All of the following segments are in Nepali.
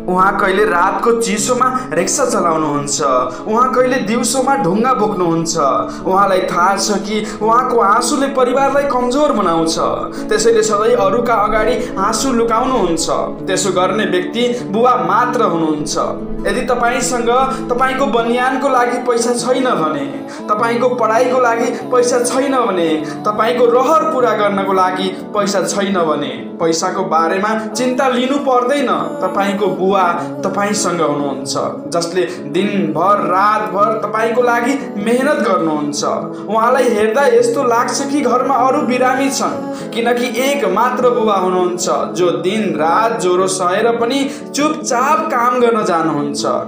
उहाँ कहिले रातको चिसोमा रिक्सा चलाउनुहुन्छ, उहाँ कहिले दिउँसोमा ढुङ्गा बोक्नुहुन्छ। उहाँलाई थाहा छ कि उहाँको आँसुले परिवारलाई कमजोर बनाउँछ, त्यसैले सधैँ अरूका अगाडि आँसु लुकाउनुहुन्छ। त्यसो गर्ने व्यक्ति बुवा मात्र हुनुहुन्छ। यदि तपाईसँग तपाईको बनियानको लागि पैसा छैन भने, तपाईको पढाइको लागि पैसा छैन भने, तपाईको रहर पूरा गर्नको लागि पैसा छैन भने, पैसाको बारेमा चिन्ता लिनु पर्दैन। तपाईको बुवा तपाईसँग हुनुहुन्छ, जसले दिनभर रातभर तपाईको लागि मेहनत गर्नुहुन्छ। उहाँलाई हेर्दा यस्तो लाग्छ कि घरमा अरू बिरामी छन्, किनकि एक मात्र बुवा हुनुहुन्छ जो दिन रात ज्वरो सहेर पनि चुपचाप काम गर्न जानुहुन्छ।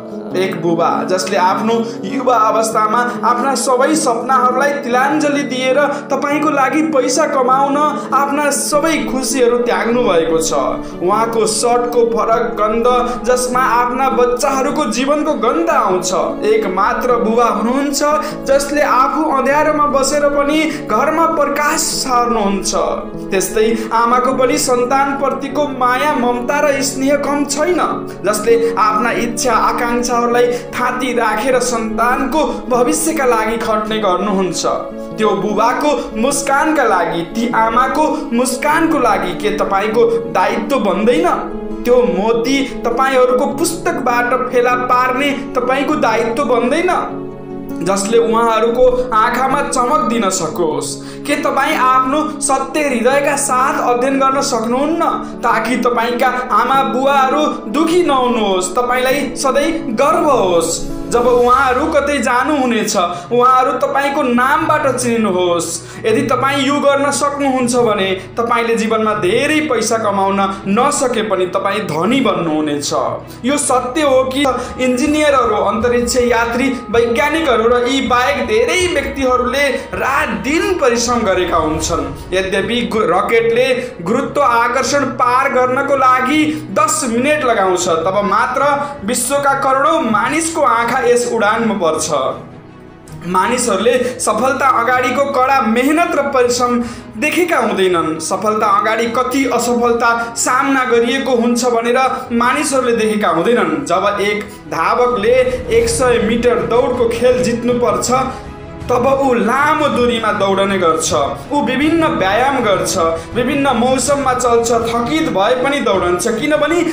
एक बुबा जसले आफ्नो युवा अवस्थामा आफ्ना सबै सपनाहरूलाई तिलाञ्जली दिएर तपाईको लागि पैसा कमाउन आफ्ना सबै खुसीहरू त्याग्नु भएको छ। उहाँको सर्टको फरक गन्ध जसमा आफ्ना बच्चाहरूको जीवनको गन्ध आउँछ। एक मात्र बुबा हुनुहुन्छ जसले आफू अँध्यारोमा बसेर पनि घरमा प्रकाश सार्नुहुन्छ। त्यस्तै आमाको पनि सन्तानप्रतिको माया, ममता र स्नेह कम छैन, जसले आफ्ना इच्छा आकांक्षाहरूलाई थाती राखेर सन्तानको भविष्यका लागि खट्ने गर्नुहुन्छ। त्यो बुबाको मुस्कानका लागि, ती आमाको मुस्कानको लागि के तपाईको दायित्व बन्दैन? त्यो मोती तपाईहरूको पुस्तकबाट फेला पार्ने तपाईको दायित्व बन्दैन, जसले उहाँहरूको आँखामा चमक दिन सकोस्? के तपाईँ आफ्नो सत्य हृदयका साथ अध्ययन गर्न सक्नुहुन्न ताकि तपाईका आमा बुवाहरू दुखी नहुनुहोस्, तपाईलाई सधैँ गर्व होस्? जब उहाँहरू कतै जानुहुनेछ, उहाँहरू तपाईको नामबाट चिन्नुहोस्। यदि तपाईँ यो गर्न सक्नुहुन्छ भने तपाईले जीवनमा धेरै पैसा कमाउन नसके पनि तपाईँ धनी बन्नुहुनेछ। यो सत्य हो कि इन्जिनियरहरू, अन्तरिक्ष यात्री, वैज्ञानिकहरू र यी बाहेक धेरै व्यक्तिहरूले रात दिन परिश्रम गरेका हुन्छन्। यद्यपि रकेटले गुरुत्वाकर्षण पार गर्नको लागि 10 मिनेट लगाउँछ, तब मात्र विश्वका करोडौं मानिसको आँखा यस उडानमा पर्छ। मानिसहरूले सफलता अगाडिको कडा मेहनत र परिश्रम देखेका हुँदैनन्। सफलता अगाडि कति असफलता सामना गरिएको हुन्छ भनेर मानिसहरूले देखेका हुँदैनन्। जब एक धावकले 100 मिटर दौडको खेल जित्नु पर्छ तब ऊ लामो दूरीमा दौडने गर्छ। ऊ विभिन्न व्यायाम गर्छ, विभिन्न मौसममा चल्छ, थकित भए पनि दौडन्छ, किनभने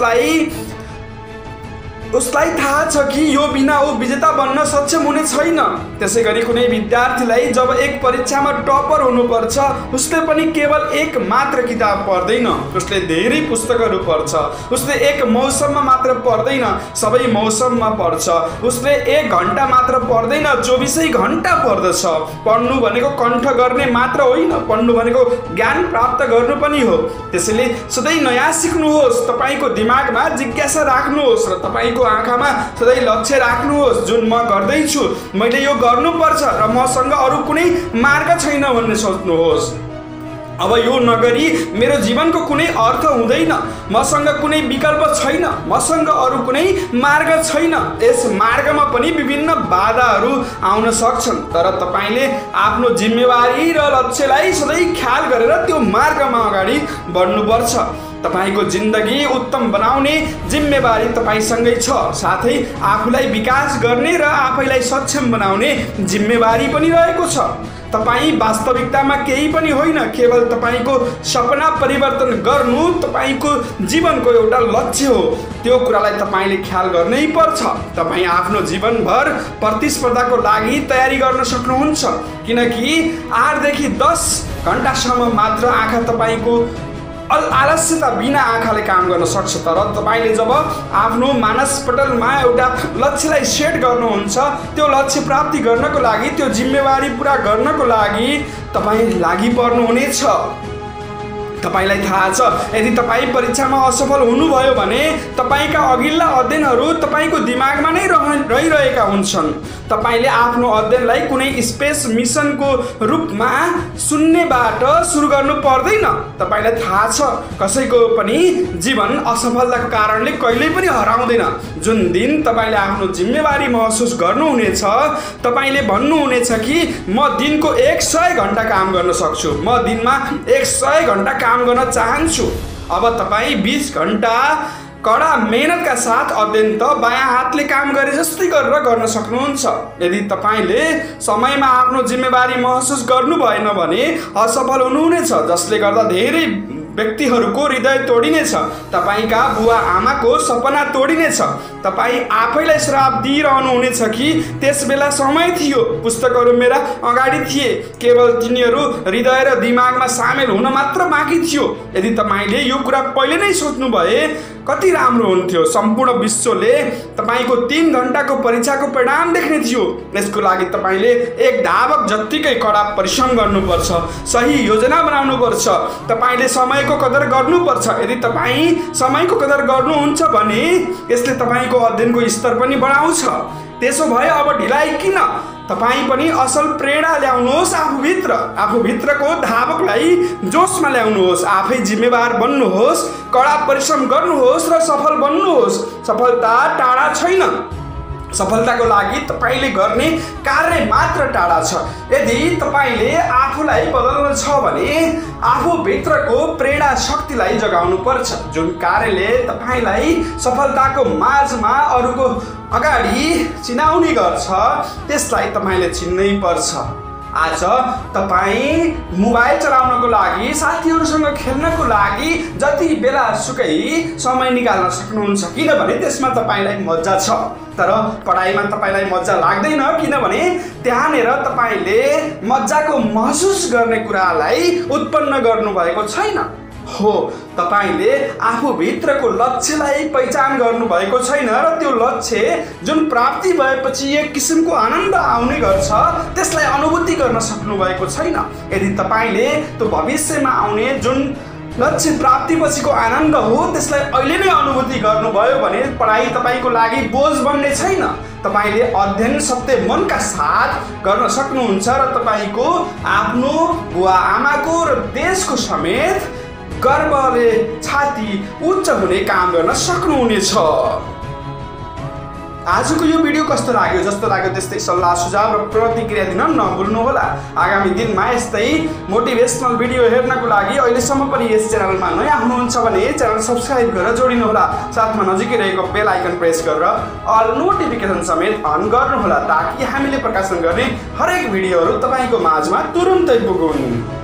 उसलाई थाहा छ कि यो बिना ऊ विजेता बन्न सक्षम हुने छैन। त्यसैगरी कुनै विद्यार्थीलाई जब एक परीक्षामा टपर हुनुपर्छ, उसले पनि केवल एक मात्र किताब पढ्दैन, उसले धेरै पुस्तकहरू पढ्छ। उसले एक मौसममा मात्र पढ्दैन, सबै मौसममा पढ्छ। उसले 1 घण्टा मात्र पढ्दैन, 24 घण्टा पढ्दछ। पढ्नु भनेको कण्ठ गर्ने मात्र होइन, पढ्नु भनेको ज्ञान प्राप्त गर्नु पनि हो। त्यसैले सधैँ नयाँ सिक्नुहोस्, तपाईको दिमागमा जिज्ञासा राख्नुहोस् र तपाईको आँखामा सधैँ लक्ष्य राख्नुहोस्। जुन म गर्दैछु, मैले यो गर्नुपर्छ र मसँग अरू कुनै मार्ग छैन भन्ने सोच्नुहोस्। अब यो नगरी मेरो जीवनको कुनै अर्थ हुँदैन, मसँग कुनै विकल्प छैन, मसँग अरू कुनै मार्ग छैन। यस मार्गमा पनि विभिन्न बाधाहरू आउन सक्छन्, तर तपाईले आफ्नो जिम्मेवारी र लक्ष्यलाई सधैँ ख्याल गरेर त्यो मार्गमा अगाडि बढ्नुपर्छ। तपाईको जिन्दगी उत्तम बनाउने जिम्मेवारी तपाईसँगै छ, साथै आफूलाई विकास गर्ने र आफैलाई सक्षम बनाउने जिम्मेवारी पनि रहेको छ। तपाईँ वास्तविकतामा केही पनि होइन, केवल तपाईको सपना परिवर्तन गर्नु तपाईको जीवनको एउटा लक्ष्य हो। त्यो कुरालाई तपाईले ख्याल गर्नै पर्छ। तपाईँ आफ्नो जीवनभर प्रतिस्पर्धाको लागि तयारी गर्न सक्नुहुन्छ, किनकि 8 देखि 10 घण्टासम्म मात्र आँखा तपाईको आलस्यता बिना आँखाले काम गर्न सक्छ। तर तपाईले जब आफ्नो मानसपटलमा एउटा लक्ष्यलाई सेट गर्नुहुन्छ, त्यो लक्ष्य प्राप्ति गर्नको लागि, त्यो जिम्मेवारी पूरा गर्नको लागि तपाईँ लागि पर्नुहुनेछ। तपाईलाई थाहा छ, यदि तपाईँ परीक्षामा असफल हुनुभयो भने तपाईका अघिल्ला अध्ययनहरू तपाईको दिमागमा नै रहिरहेका हुन्छन्। तपाईले आफ्नो अध्ययनलाई कुनै स्पेस मिसनको रूपमा शून्यबाट सुरु गर्नु पर्दैन। तपाईलाई थाहा छ, कसैको पनि जीवन असफलताको कारणले कहिल्यै पनि हराउँदैन। जुन दिन तपाईले आफ्नो जिम्मेवारी महसुस गर्नुहुनेछ, तपाईले भन्नुहुनेछ कि म दिनको 100 घण्टा काम गर्न सक्छु, म दिनमा 100 घण्टा काम गर्न चाहन्छु। अब तपाईँ 20 घण्टा कडा मेहनतका साथ अध्ययन त बायाँ हातले काम गरे जस्तै गरेर गर्न सक्नुहुन्छ। यदि तपाईँले समयमा आफ्नो जिम्मेवारी महसुस गर्नु भएन भने असफल हुनुहुनेछ, जसले गर्दा धेरै व्यक्तिहरूको हृदय तोडिनेछ। तपाईँका बुवा आमाको सपना तोडिनेछ। तपाईँ आफैलाई श्राप दिइरहनुहुनेछ कि त्यस बेला समय थियो, पुस्तकहरू मेरा अगाडि थिए, केवल तिनीहरू हृदय र दिमागमा सामेल हुन मात्र बाँकी थियो। यदि तपाईँले यो कुरा पहिले नै सोच्नु भए कति राम्रो हुन्थ्यो। सम्पूर्ण विश्वले तपाईँको 3 घण्टाको परीक्षाको परिणाम देख्ने थियो। यसको लागि तपाईँले एक धावक जत्तिकै कडा परिश्रम गर्नुपर्छ, सही योजना बनाउनुपर्छ, तपाईँले समयको कदर गर्नुपर्छ। यदि तपाईँ समयको कदर गर्नुहुन्छ भने यसले तपाईँको अध्ययनको स्तर पनि बढाउँछ। त्यसो भए अब ढिलाइ किन? तपाईँ पनि असल प्रेरणा ल्याउनुहोस् आफूभित्रको धावकलाई जोसमा ल्याउनुहोस्, आफै जिम्मेवार बन्नुहोस्, कडा परिश्रम गर्नुहोस् र सफल बन्नुहोस्। सफलता टाढा छैन, सफलताको लागि तपाईँले गर्ने कार्य मात्र टाढा छ। यदि तपाईँले आफूलाई बदल्नु छ भने आफूभित्रको प्रेरणा शक्तिलाई जगाउनु पर्छ। जुन कार्यले तपाईँलाई सफलताको माझमा अरूको अगाडि चिनाउने गर्छ त्यसलाई तपाईँले चिन्नै पर्छ। आज तपाईँ मोबाइल चलाउनको लागि, साथीहरूसँग खेल्नको लागि जति बेला सुकै समय निकाल्न सक्नुहुन्छ, किनभने त्यसमा तपाईँलाई मजा छ। तर पढाइमा तपाईँलाई मजा लाग्दैन, किनभने त्यहाँनिर तपाईँले मजाको महसुस गर्ने कुरालाई उत्पन्न गर्नुभएको छैन। हो, तपाईले आफूभित्रको लक्ष्यलाई पहिचान गर्नुभएको छैन र त्यो लक्ष्य जुन प्राप्ति भएपछि एक किसिमको आनन्द आउने गर्छ त्यसलाई अनुभूति गर्न सक्नु भएको छैन। यदि तपाईले त्यो भविष्यमा आउने जुन लक्ष्य प्राप्ति पछिको आनन्द हो त्यसलाई अहिले नै अनुभूति गर्नुभयो भने पढाइ तपाईको लागि बोझ बन्ने छैन। तपाईले अध्ययन सत्य मनका साथ गर्न सक्नुहुन्छ र तपाईको आफ्नो बुवा आमाको र देशको समेत गर्वले छाती उच्च हुने काम गर्न सक्नुहुनेछ। आजको यो भिडियो कस्तो लाग्यो? जस्तो लाग्यो त्यस्तै सल्लाह सुझाव र प्रतिक्रिया दिन नभुल्नुहोला। आगामी दिनमा यस्तै मोटिभेसनल भिडियो हेर्नको लागि अहिलेसम्म पनि यस च्यानलमा नयाँ हुनुहुन्छ भने च्यानल सब्स्क्राइब गरेर जोडिनुहोला। साथमा नजिकै रहेको बेल आइकन प्रेस गरेर अल नोटिफिकेसन समेत अन गर्नुहोला ताकि हामीले प्रकाशन गर्ने हरेक भिडियोहरू तपाईको माझमा तुरुन्तै पुगुन्।